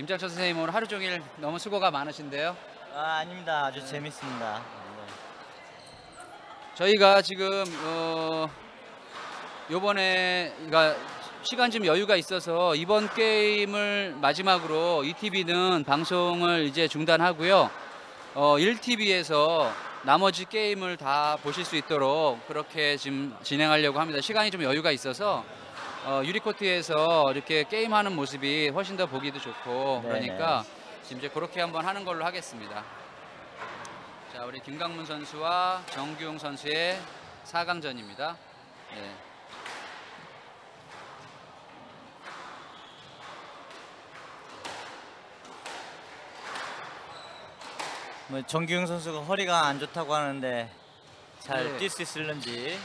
김장철 선생님 오늘 하루 종일 너무 수고가 많으신데요. 아닙니다. 아주 재밌습니다. 저희가 지금 요번에 그러니까 시간 좀 여유가 있어서 이번 게임을 마지막으로 ETV는 방송을 이제 중단하고요. 1TV에서 나머지 게임을 다 보실 수 있도록 그렇게 지금 진행하려고 합니다. 시간이 좀 여유가 있어서 유리코트에서 이렇게 게임하는 모습이 훨씬 더 보기도 좋고 그러니까 지금 이제 그렇게 한번 하는 걸로 하겠습니다. 자, 우리 김강문 선수와 정규용 선수의 4강전입니다. 네. 뭐 정규영 선수가 허리가 안 좋다고 하는데 잘 네. 뛸 수 있을런지.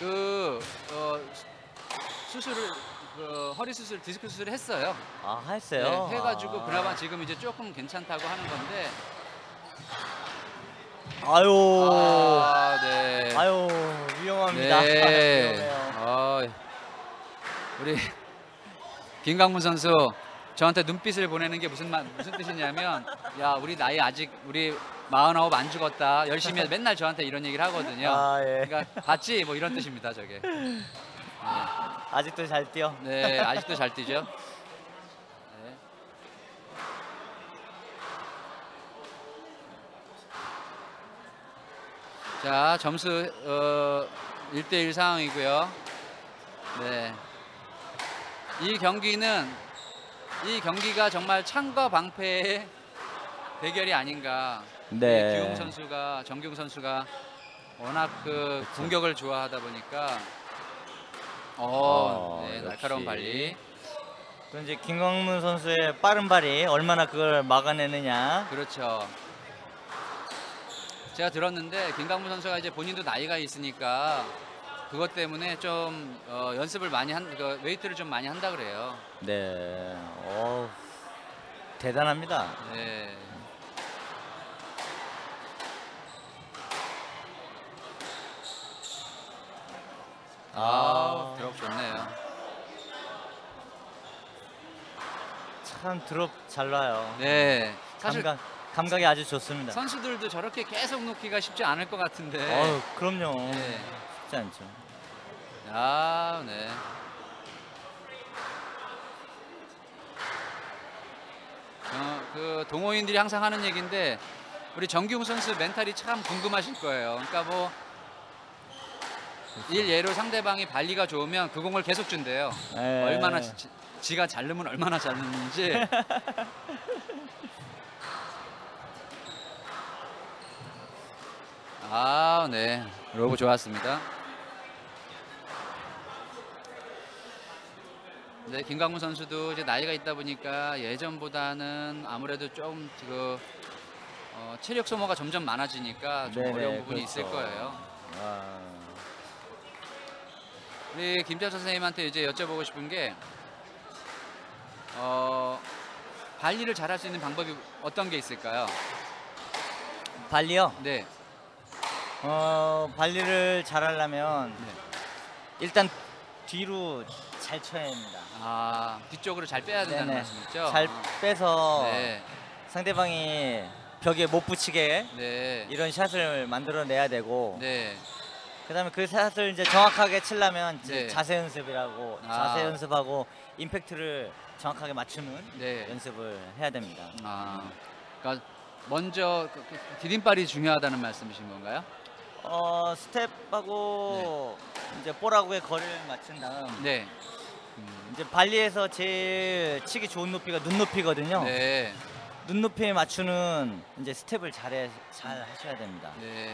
수술을 허리 수술, 디스크 수술을 했어요. 아, 했어요? 네, 해가지고 그나마 지금 이제 조금 괜찮다고 하는 건데. 아유. 네. 아유, 위험합니다. 네. 위험해요. 우리 김강문 선수 저한테 눈빛을 보내는 게 무슨 뜻이냐면, 야, 우리 나이 아직 우리 49 안 죽었다. 열심히 해. 맨날 저한테 이런 얘기를 하거든요. 아, 예. 그러니까 봤지? 뭐 이런 뜻입니다, 저게. 네. 아직도 잘 뛰어. 네, 아직도 잘 뛰죠. 네. 자, 점수 1대1 상황이고요. 네. 이 경기가 정말 창과 방패의 대결이 아닌가. 네. 기용 선수가, 정기용 선수가 워낙 그 공격을 좋아하다 보니까 네, 날카로운 발리. 또 이제 김광문 선수의 빠른 발이 얼마나 그걸 막아내느냐. 그렇죠. 제가 들었는데 김강문 선수가 이제 본인도 나이가 있으니까 그것 때문에 좀 연습을 많이 웨이트를 좀 많이 한다 그래요. 네. 대단합니다. 네. 드롭 좋네요. 참 드롭 잘 놔요. 네. 사실 감각이 아주 좋습니다. 선수들도 저렇게 계속 놓기가 쉽지 않을 것 같은데. 그럼요. 네. 쉽지 않죠. 네. 그 동호인들이 항상 하는 얘기인데 우리 정기용 선수 멘탈이 참 궁금하실 거예요. 그러니까 뭐 일예로 상대방이 발리가 좋으면 그 공을 계속 준대요. 얼마나 지가 잘 넣으면 얼마나 잘 넣는지. 네. 로브 좋았습니다. 네, 김강문 선수도 이제 나이가 있다 보니까 예전보다는 아무래도 좀 체력 소모가 점점 많아지니까 좀 어려운 부분이 있을 거예요. 우리 김장철 선생님한테 이제 여쭤보고 싶은 게 발리를 잘할 수 있는 방법이 어떤 게 있을까요? 발리요? 네. 발리를 잘하려면 일단 뒤로 잘 쳐야 합니다. 뒤쪽으로 잘 빼야 된다는 말씀이죠? 잘 빼서 상대방이 벽에 못 붙이게 이런 샷을 만들어내야 되고 그다음에 그 샷을 이제 정확하게 치려면 자세 연습이라고 자세 연습하고 임팩트를 정확하게 맞추는 연습을 해야 됩니다. 그러니까 먼저 디딤발이 중요하다는 말씀이신 건가요? 스텝하고 이제 볼하고의 거리를 맞춘 다음 이제 발리에서 제일 치기 좋은 높이가 눈높이거든요. 눈높이에 맞추는 이제 스텝을 잘 하셔야 됩니다.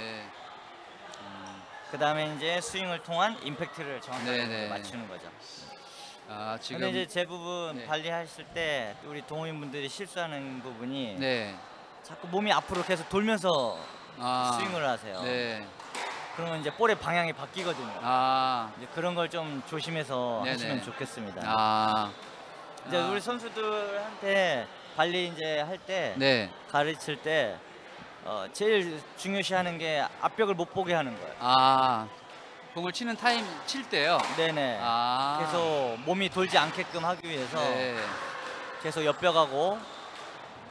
그 다음에 이제 스윙을 통한 임팩트를 정확하게 맞추는 거죠. 지금 근데 이제 대부분 발리 하실 때 우리 동호인분들이 실수하는 부분이 자꾸 몸이 앞으로 계속 돌면서 스윙을 하세요. 그러면 이제 볼의 방향이 바뀌거든요. 이제 그런 걸 좀 조심해서 하시면 좋겠습니다. 이제 우리 선수들한테 발리 이제 할 때 가르칠 때 제일 중요시하는 게 앞벽을 못 보게 하는 거예요. 공을 치는 타임 칠 때요? 네네. 계속 몸이 돌지 않게끔 하기 위해서 계속 옆벽하고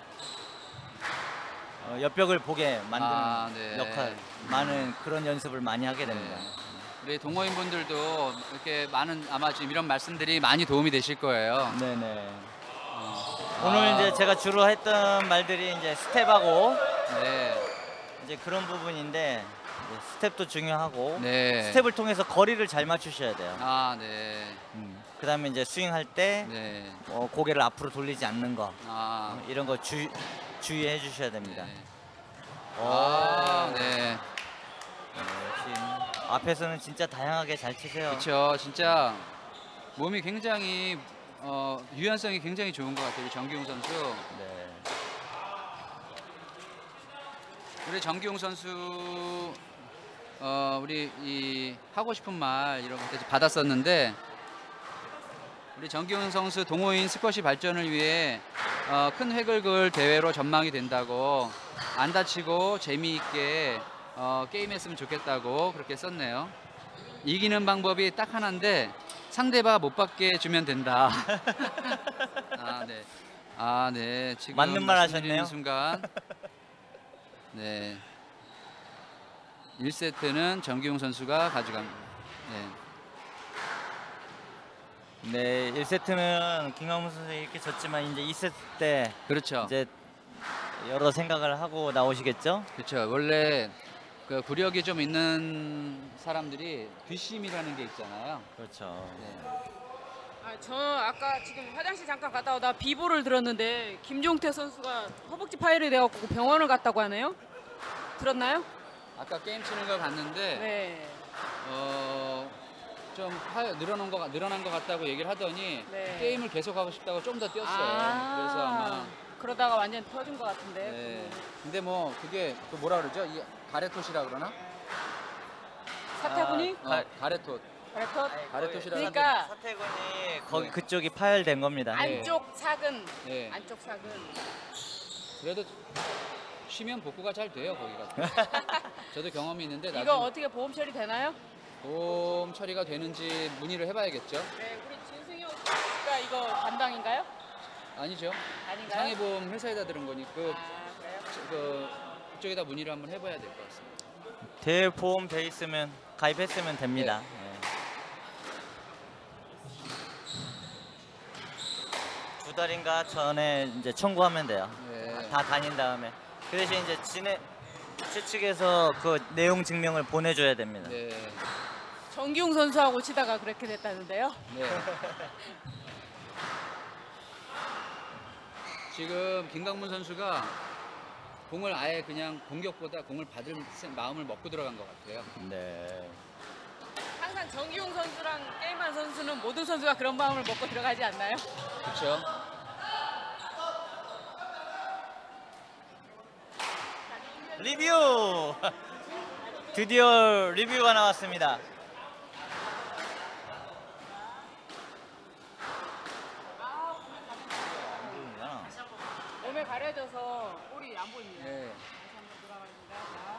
옆벽을 보게 만드는 역할, 많은 그런 연습을 많이 하게 됩니다. 우리 동호인분들도 이렇게 많은 아마 지금 이런 말씀들이 많이 도움이 되실 거예요. 네네. 오늘 이제 제가 주로 했던 말들이 이제 스텝하고 이제 그런 부분인데 스텝도 중요하고 스텝을 통해서 거리를 잘 맞추셔야 돼요. 그다음에 이제 스윙할 때 고개를 앞으로 돌리지 않는 거 이런 거 주의해 주셔야 됩니다. 지금 앞에서는 진짜 다양하게 잘 치세요. 그렇죠. 진짜 몸이 굉장히 유연성이 굉장히 좋은 것 같아요. 정기용 선수. 우리 정기용 선수 우리 이 하고 싶은 말 이런 것 받았었는데 우리 정기용 선수 동호인 스쿼시 발전을 위해 큰 획을 그을 대회로 전망이 된다고 안 다치고 재미있게 게임했으면 좋겠다고 그렇게 썼네요. 이기는 방법이 딱 하나인데 상대방 못 받게 주면 된다. 지금 맞는 말 하셨네요. 순간 1세트는 정기용 선수가 가져갑니다. 1세트는 김광문 선수 이렇게 졌지만 이제 2세트 때 이제 여러 생각을 하고 나오시겠죠? 그렇죠. 원래 그 구력이 좀 있는 사람들이 뒷심이라는 게 있잖아요. 그렇죠. 저 아까 지금 화장실 잠깐 갔다 오다 비보를 들었는데 김종태 선수가 허벅지 파열이 돼갖고 병원을 갔다고 하네요. 들었나요? 아까 게임 치는 걸 봤는데 좀 늘어난 것 같다고 얘기를 하더니 게임을 계속 하고 싶다고 좀 더 뛰었어요. 그래서 아마 그러다가 완전 터진 것 같은데. 근데 뭐 그게 또 뭐라 그러죠? 이 가래톳이라 그러나? 사태군이? 가래톳. 가래톳이라. 그러니까 사태군이 거기 그쪽이 파열된 겁니다. 안쪽 사근. 안쪽 사근. 그래도 쉬면 복구가 잘 돼요 거기가. 저도 경험이 있는데 이거 어떻게 보험 처리 되나요? 보험 처리가 되는지 문의를 해봐야겠죠. 우리 진승용 씨가 이거 담당인가요? 아니죠. 아닌가요? 상해보험 회사에다 들은 거니까 그쪽에다 문의를 한번 해봐야 될 것 같습니다. 대보험 돼 있으면 가입했으면 됩니다. 두 달인가 전에 이제 청구하면 돼요. 다 다닌 다음에. 그 대신 이제 최측에서 그 내용 증명을 보내줘야 됩니다. 정기용 선수하고 치다가 그렇게 됐다는데요. 지금 김강문 선수가 공을 아예 그냥 공격보다 공을 받을 마음을 먹고 들어간 것 같아요. 항상 정기용 선수랑 게임한 선수는 모든 선수가 그런 마음을 먹고 들어가지 않나요? 그렇죠. 리뷰! 드디어 리뷰가 나왔습니다. 몸에 가려져서 볼이 안 보입니다. 다시 한번 돌아가겠습니다. 자,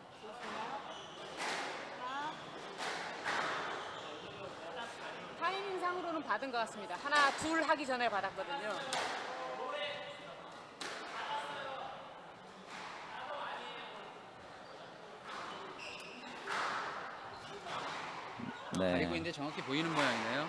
좋습니다. 타이밍상으로는 받은 것 같습니다. 하나, 둘 하기 전에 받았거든요. 가리고 있는데 정확히 보이는 모양이네요.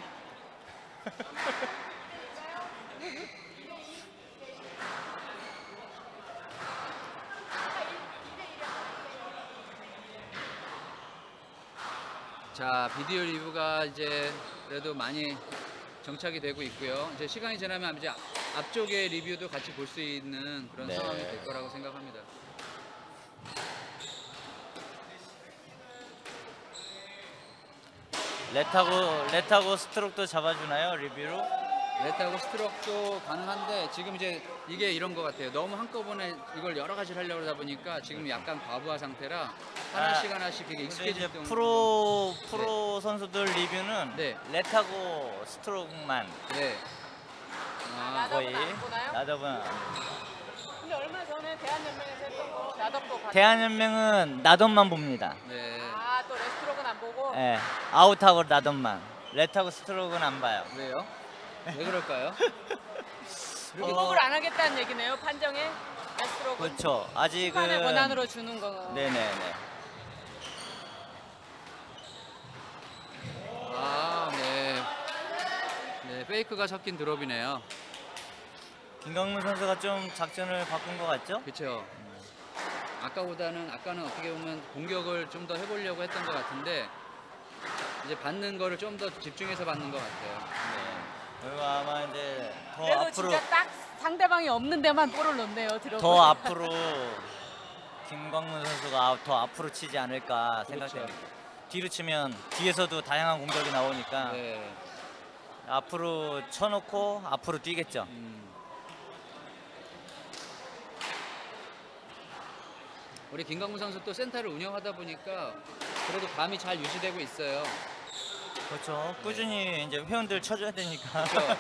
자, 비디오 리뷰가 이제 그래도 많이 정착이 되고 있고요. 이제 시간이 지나면 이제 앞쪽의 리뷰도 같이 볼 수 있는 그런 상황이 될 거라고 생각합니다. 렛하고 스트로크도 잡아주나요, 리뷰로? 렛하고 스트로크도 가능한데 지금 이제 이게 이런 것 같아요. 너무 한꺼번에 이걸 여러 가지를 하려고 하다 보니까 지금 약간 과부하 상태라 하나씩 이게 익숙해질 때 프로 선수들 리뷰는 렛하고 스트로크만 거의 나더블. 근데 얼마 전에 대한연맹에서 했던 거 나덥도 대한연맹은 나덥만 봅니다. 또 레스트로크는 안 보고? 아웃하고 나덥만. 렛하고 스트로크는 안 봐요. 왜요? 왜 그럴까요? 기복을 안 하겠다는 얘기네요, 판정에? 데스트로크. 그렇죠. 아직은 후반의 권한으로 주는 거. 네네네. 아, 네. 네, 페이크가 섞인 드롭이네요. 김강문 선수가 좀 작전을 바꾼 것 같죠? 그렇죠. 아까는 어떻게 보면 공격을 좀 더 해보려고 했던 것 같은데 이제 받는 거를 좀 더 집중해서 받는 것 같아요. 네. 그리고 아마 이제 더 그래도 앞으로 진짜 딱 상대방이 없는 데만 볼을 넣네요. 드롭을. 더 앞으로 김광문 선수가 더 앞으로 치지 않을까 생각됩니다. 그렇죠. 뒤로 치면 뒤에서도 다양한 공격이 나오니까 네. 앞으로 쳐놓고 앞으로 뛰겠죠. 우리 김강문 선수 또 센터를 운영하다 보니까 그래도 감이 잘 유지되고 있어요. 그렇죠. 꾸준히 이제 회원들 쳐줘야 되니까. 그렇죠.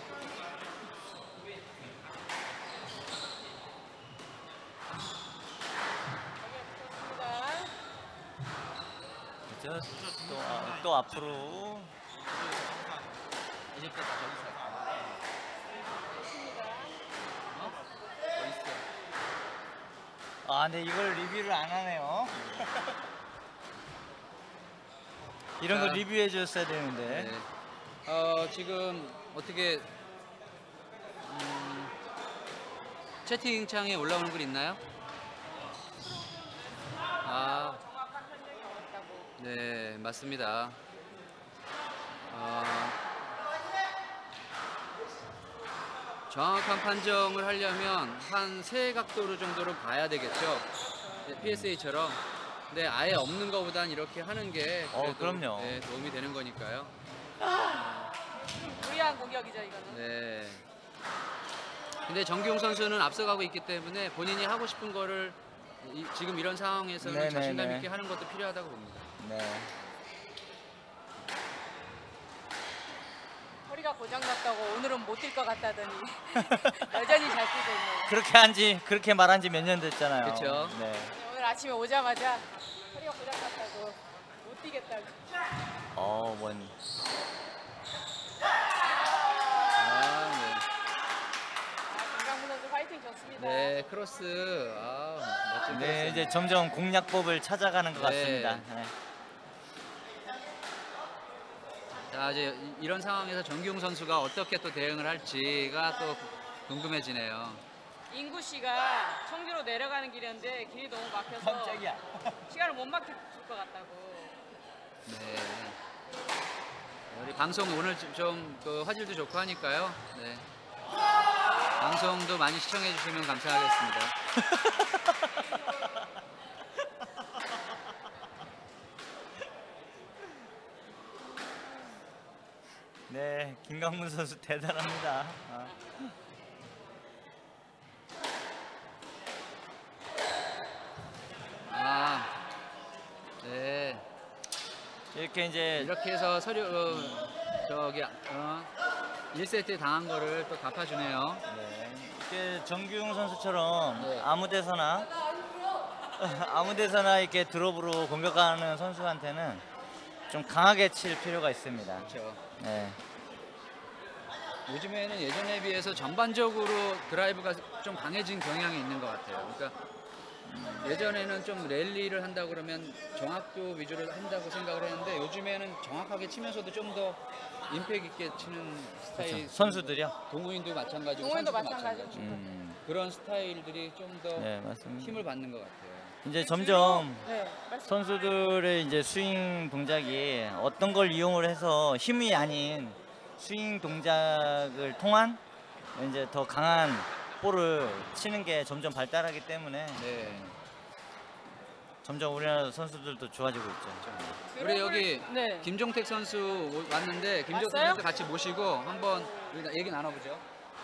그렇죠. 또 앞으로. 아, 근데 이걸 리뷰를 안 하네요. 이런 거 자, 리뷰해 줬어야 되는데. 네. 지금 어떻게 채팅창에 올라오는 글 있나요? 아, 네, 맞습니다. 정확한 판정을 하려면 한 세 각도로 정도를 봐야 되겠죠. PSA처럼. 근데 아예 없는 것보단 이렇게 하는 게 그래도, 그럼요. 네, 도움이 되는 거니까요. 무리한 공격이죠 이거는. 네. 근데 정기용 선수는 앞서가고 있기 때문에 본인이 하고 싶은 거를 지금 이런 상황에서는 네네네. 자신감 있게 하는 것도 필요하다고 봅니다. 네. 허리가 고장났다고 오늘은 못 뛸 것 같다더니 여전히 잘 뛰고 있네요. 그렇게 말한 지 몇 년 됐잖아요. 그렇죠. 네. 오늘 아침에 오자마자 허리가 고장났다고 못 뛰겠다고. 원. 김강문 선수 파이팅 좋습니다. 네, 크로스. 멋진 네, 크로스. 이제 점점 공략법을 찾아가는 것 네. 같습니다. 네. 자, 이제 이런 상황에서 정기용 선수가 어떻게 또 대응을 할지가 또 궁금해지네요. 인구 씨가 청주로 내려가는 길이었는데 길이 너무 막혀서 깜짝이야. 시간을 못 맞출 것 같다고. 네. 우리 방송 오늘 좀 그 화질도 좋고 하니까요. 네. 방송도 많이 시청해 주시면 감사하겠습니다. 네, 김강문 선수 대단합니다. 네. 이렇게 해서 1세트에 당한 거를 또 갚아주네요. 네, 이렇게 정규용 선수처럼 네. 아무 데서나 이렇게 드롭으로 공격하는 선수한테는 좀 강하게 칠 필요가 있습니다. 그렇죠. 네. 요즘에는 예전에 비해서 전반적으로 드라이브가 좀 강해진 경향이 있는 것 같아요. 그러니까 예전에는 좀 랠리를 한다 그러면 정확도 위주로 한다고 생각을 했는데 요즘에는 정확하게 치면서도 좀 더 임팩 있게 치는 스타일. 그렇죠. 선수들이요? 동호인도 마찬가지고 동호인도 선수도 마찬가지고. 그런 스타일들이 좀 더 네, 맞습니다. 힘을 받는 것 같아요. 이제 점점 네, 말씀. 선수들의 이제 스윙 동작이 어떤 걸 이용을 해서 힘이 아닌 스윙 동작을 통한 이제 더 강한 볼을 치는 게 점점 발달하기 때문에 네. 점점 우리나라 선수들도 좋아지고 있죠. 우리 여기 네. 김종택 선수 왔는데 김종택 왔어요? 선수 같이 모시고 한번 우리 얘기 나눠보죠.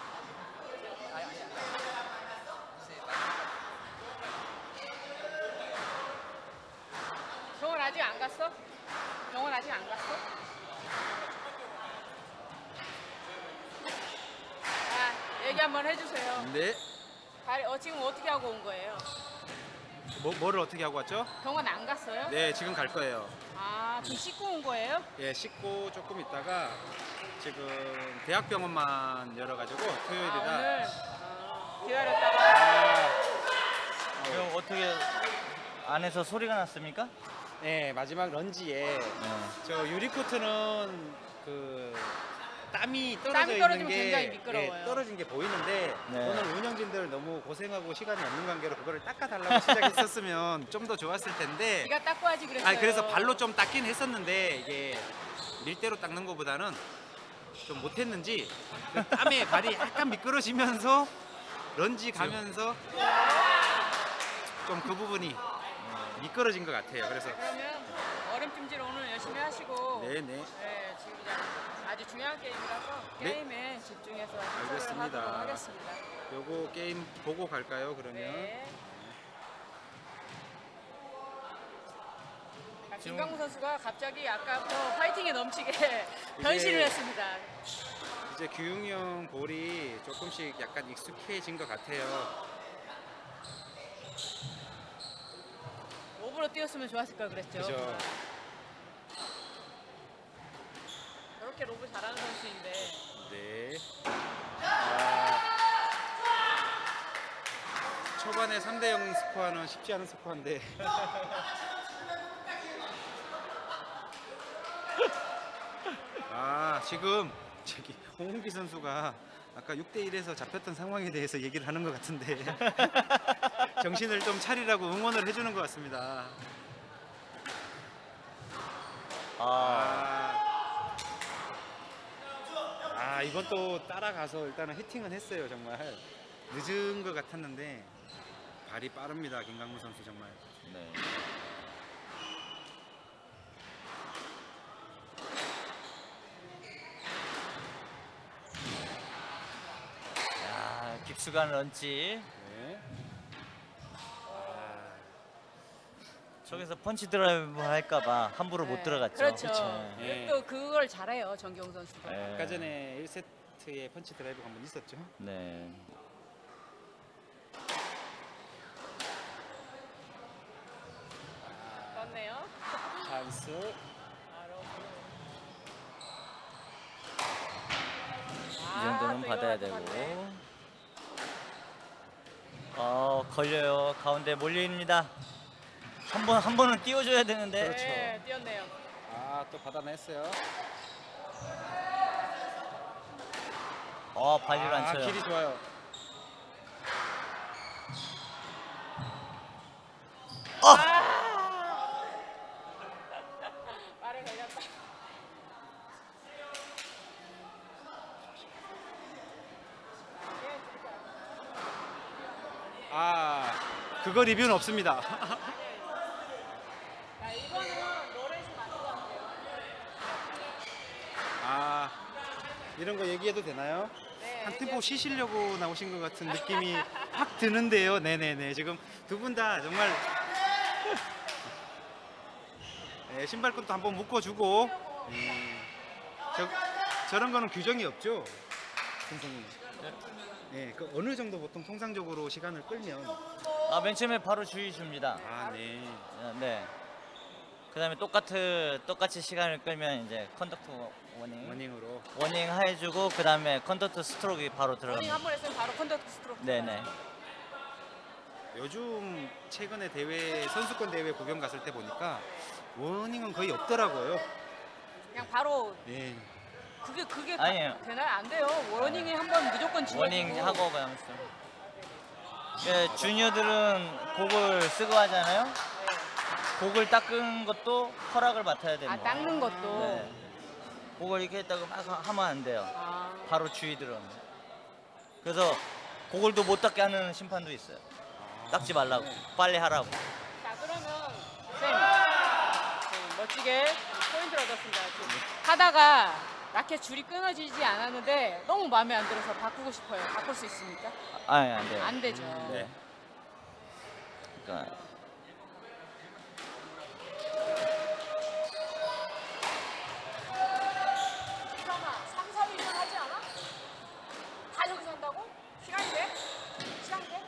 병원 아직 안 갔어? 병원 아직 안 갔어? 얘기 한번 해주세요. 네. 지금 어떻게 하고 온 거예요? 뭐를 어떻게 하고 왔죠? 병원 안 갔어요? 네, 지금 갈 거예요. 그럼 씻고 온 거예요? 예, 씻고 조금 있다가 지금 대학병원만 열어가지고 토요일이라 오늘 기다렸다가 안에서 소리가 났습니까? 네, 마지막 런지에 저 유리코트는 그 땀이 떨어지면 굉장히 미끄러워요. 예, 떨어진 게 보이는데 네. 오늘 운영진들 너무 고생하고 시간이 없는 관계로 그거를 닦아달라고 시작했었으면 좀 더 좋았을 텐데. 네가 닦고 하지 그랬어요. 아, 그래서 발로 좀 닦긴 했었는데 이게 밀대로 닦는 것보다는 좀 못했는지 그 땀에 발이 약간 미끄러지면서 런지 가면서 좀 그 부분이 미끄러진 것 같아요. 그래서 그러면 얼음찜질 오늘 열심히 하시고 네네. 네, 지금 이제 아주 중요한 게임이라서 네. 게임에 집중해서 알겠습니다. 하도록 하겠습니다. 요거 게임 보고 갈까요? 그러면 네. 자, 김강우 선수가 갑자기 아까부터 파이팅에 넘치게 변신을 했습니다. 이제 규용형 볼이 조금씩 약간 익숙해진 것 같아요. 로브로 뛰었으면 좋았을 걸 그랬죠. 그죠? 저렇게 로브 잘하는 선수인데 네. 초반에 3대0 스코어는 쉽지 않은 스코어인데 지금 저기 홍은기 선수가 아까 6대1에서 잡혔던 상황에 대해서 얘기를 하는 것 같은데 정신을 좀 차리라고 응원을 해주는 것 같습니다. 이번 또 따라가서 일단은 히팅은 했어요. 정말 늦은 것 같았는데 발이 빠릅니다. 김강무 선수 정말. 네. 야, 깊숙한 런치. 네. 저기서 펀치 드라이브 할까봐 함부로 못 들어갔죠. 그렇죠. 네. 또 그걸 잘해요 정기용 선수가. 네. 아까 전에 1세트에 펀치 드라이브가 한번 있었죠. 네. 떴네요. 찬스. 이 정도는 받아야 되고. 걸려요. 가운데 몰려입니다. 한 번은 띄워줘야 되는데. 그렇죠. 네, 뛰었네요. 또 받아냈어요. 발리를 안 쳐요. 길이 좋아요. 말에 걸렸다. 그거 리뷰는 없습니다. 자, 이거는 노래시 맞는 것 같아요. 이런 거 얘기해도 되나요? 네, 한 템포 쉬시려고 나오신 것 같은 느낌이 확 드는데요. 네네네. 지금 두 분 다 정말 신발끈도 한번 묶어주고 저런 거는 규정이 없죠, 선생님. 네, 그 어느 정도 보통 통상적으로 시간을 끌면 맨 처음에 바로 주의 줍니다. 네. 네. 그다음에 똑같이 시간을 끌면 이제 컨덕트 워닝으로. 워닝 해주고 그다음에 컨덕트 스트로크 바로 워닝 들어갑니다. 한 번 했으면 바로 컨덕트 스트로크. 네네. 요즘 최근에 대회 선수권 대회 구경 갔을 때 보니까 워닝은 거의 없더라고요. 그냥 바로 네. 그게 아니에요. 되나요? 안 돼요. 워닝이 한 번 무조건 지워. 워닝 하고 그냥 주니어들은 곡을 쓰고 하잖아요. 곡을 닦은 것도 허락을 맡아야 됩니다. 닦는 것도. 네. 곡을 이렇게 했다고 막 하면 안 돼요. 바로 주의 들어옵니다. 그래서 곡을도 못 닦게 하는 심판도 있어요. 닦지 말라고, 빨리 하라고. 자, 그러면 선생님 멋지게 포인트를 얻었습니다. 지금 하다가 라켓 줄이 끊어지지 않았는데 너무 마음에 안 들어서 바꾸고 싶어요. 바꿀 수 있습니까? 안 돼요. 안 되죠. 네. 그러니까 잠깐만, 3, 4일 이상 하지 않아? 다 여기서 한다고? 시간이 돼? 시간이 돼?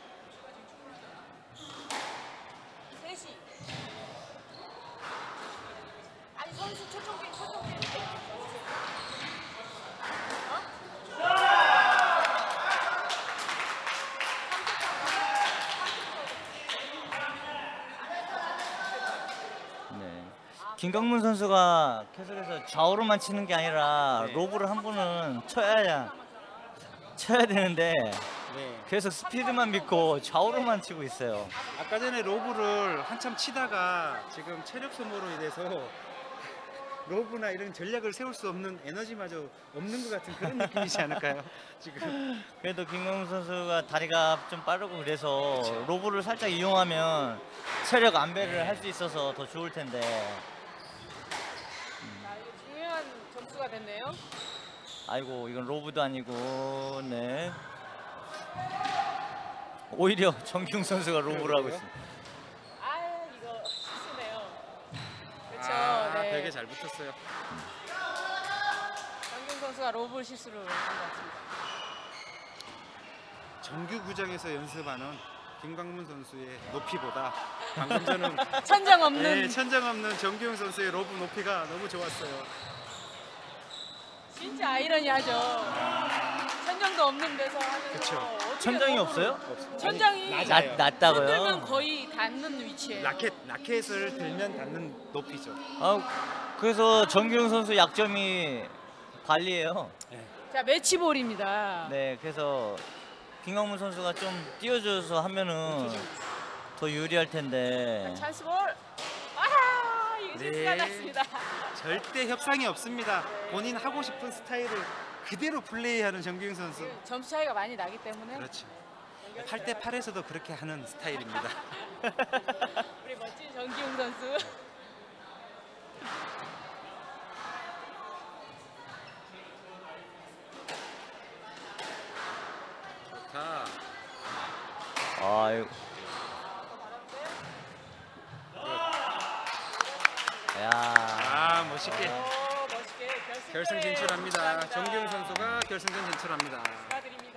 3시. 아니 선수 초청기. 김강문 선수가 계속해서 좌우로만 치는 게 아니라 네. 로브를 한 번은 쳐야 되는데 네. 계속 스피드만 믿고 좌우로만 치고 있어요. 아까 전에 로브를 한참 치다가 지금 체력 소모로 인해서 로브나 이런 전략을 세울 수 없는 에너지마저 없는 것 같은 그런 느낌이지 않을까요? 지금. 그래도 김강문 선수가 다리가 좀 빠르고 그래서 그쵸. 로브를 살짝 이용하면 체력 안배를 할 수 있어서 더 좋을 텐데. 자, 이거 중요한 점수가 됐네요. 아이고 이건 로브도 아니고 네. 오히려 정기웅 선수가 로브를 하고 있습니다. 아, 이거 실수네요. 그렇죠. 아, 네. 벽에 잘 붙었어요. 정경 선수가 로브 실수를 한 것 같습니다. 정규 구장에서 연습하는 김광문 선수의 높이보다 방금 전은 천장 없는 네, 천장 없는 정기용 선수의 로브 높이가 너무 좋았어요. 진짜 아이러니하죠. 천장도 없는 데서 하는 그쵸. 거 어떻게 천장이 로브를- 없어요? 천장이 아니, 낮아요. 낮다고요? 손들면 거의 닿는 위치에. 라켓을 들면 닿는 높이죠. 아, 그래서 정기웅 선수 약점이 발리예요. 자, 매치볼입니다. 네, 그래서 김강문 선수가 좀 띄워줘서 하면은 더 유리할 텐데. 찬스볼. 아, 이게 네. 실수가 났습니다. 절대 협상이 없습니다. 본인 하고 싶은 스타일을 그대로 플레이하는 정기용 선수. 점수 차이가 많이 나기 때문에 그렇죠. 8대 8에서도 그렇게 하는 스타일입니다. 우리 멋진 정기웅 선수. 자, 아유. 야. 멋있게 멋있게 결승 진출합니다. 정기용 선수가 결승전 진출합니다. 축하드립니다.